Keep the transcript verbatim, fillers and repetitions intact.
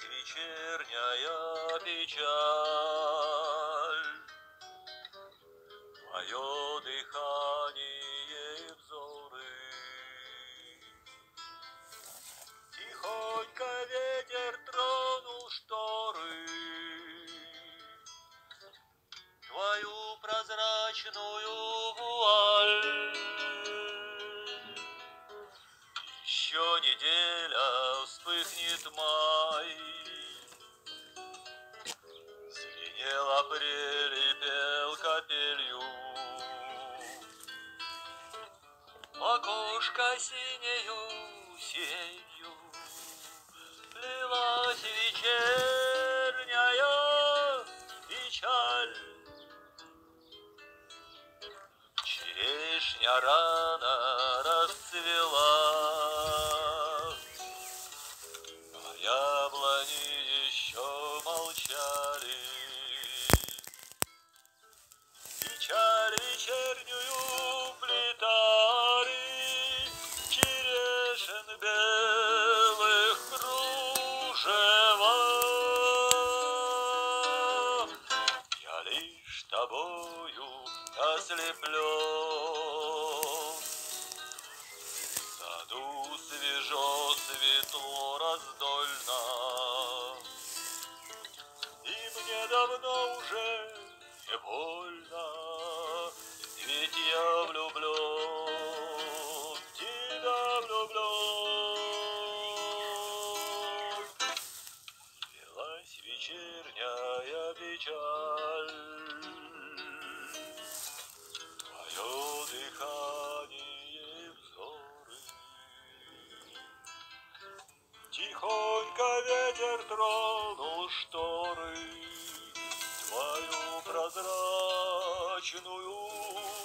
вечерняя печаль, твое дыхание и взоры. Тихонько ветер тронул шторы, твою прозрачную вуаль. Еще неделя, вспыхнет май, звенел апрель и пел капелью. В окошко синею сенью лилась вечерняя печаль. Черешня рано расцвела, а яблони еще молчали. Печаль вечернюю плетали черешен белых кружева. Я лишь тобою ослеплен, в саду свежо, светло, раздольно, и мне давно уже не больно, ведь я влюблен, в тебя влюблен. Лилась вечерняя печаль, твое дыхание и взоры. Тихонько ветер тронул шторы, твою прозрачную